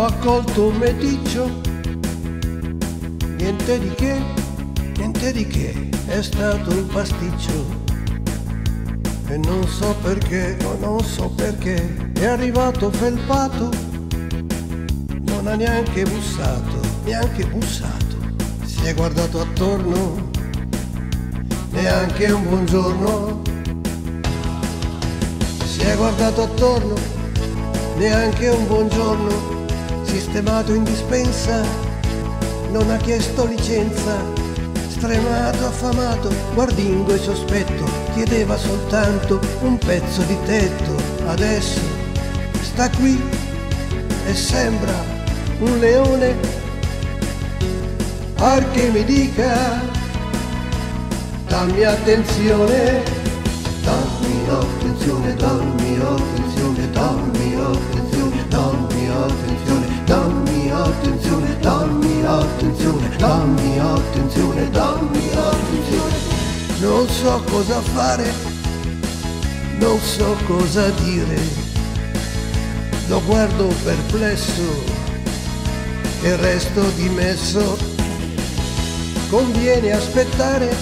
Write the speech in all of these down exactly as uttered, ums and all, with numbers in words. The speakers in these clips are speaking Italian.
Ho accolto un meticcio, niente di che, niente di che, è stato un pasticcio. E non so perché, o non so perché, è arrivato felpato, non ha neanche bussato, neanche bussato. Si è guardato attorno, neanche un buongiorno. Si è guardato attorno, neanche un buongiorno. Sistemato in dispensa, non ha chiesto licenza. Stremato, affamato, guardingo e sospetto, chiedeva soltanto un pezzo di tetto. Adesso sta qui e sembra un leone. Par che mi dica, dammi attenzione, dammi attenzione, dammi attenzione, dammi attenzione, dammi attenzione, dammi attenzione, dammi attenzione, dammi attenzione, dammi attenzione. Non so cosa fare, non so cosa dire, lo guardo perplesso e resto dimesso. Conviene aspettare,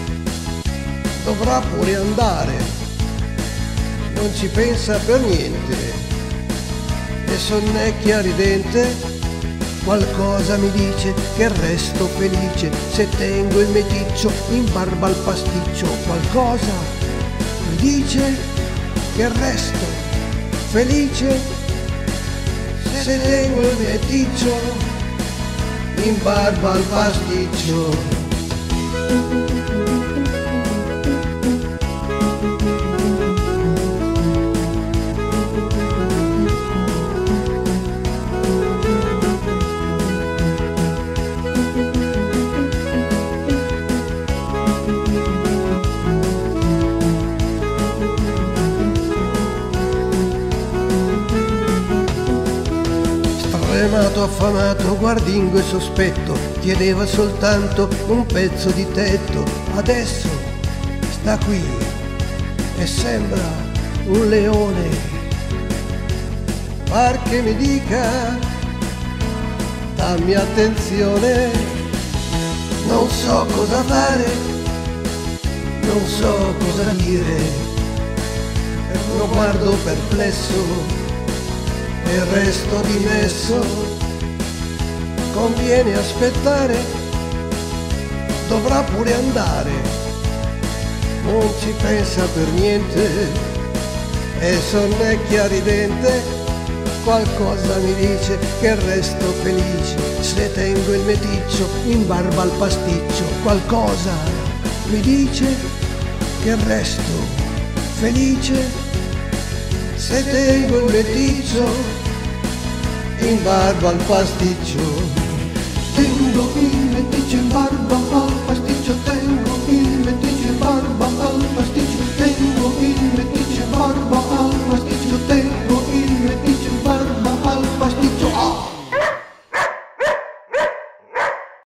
dovrà pure andare, non ci pensa per niente e sonnecchia ridente. Qualcosa mi dice che resto felice se tengo il meticcio in barba al pasticcio. Qualcosa mi dice che resto felice se tengo il meticcio in barba al pasticcio. Stremato, affamato, guardingo e sospetto, chiedeva soltanto un pezzo di tetto. Adesso sta qui e sembra un leone. Par che mi dica, dammi attenzione, non so cosa fare, non so cosa dire, lo guardo perplesso e resto dimesso. Conviene aspettare, dovrà pure andare, non ci pensa per niente e sonnecchia ridente. Qualcosa mi dice che resto felice se tengo il meticcio in barba al pasticcio. Qualcosa mi dice che resto felice se tengo il meticcio in barba al pasticcio.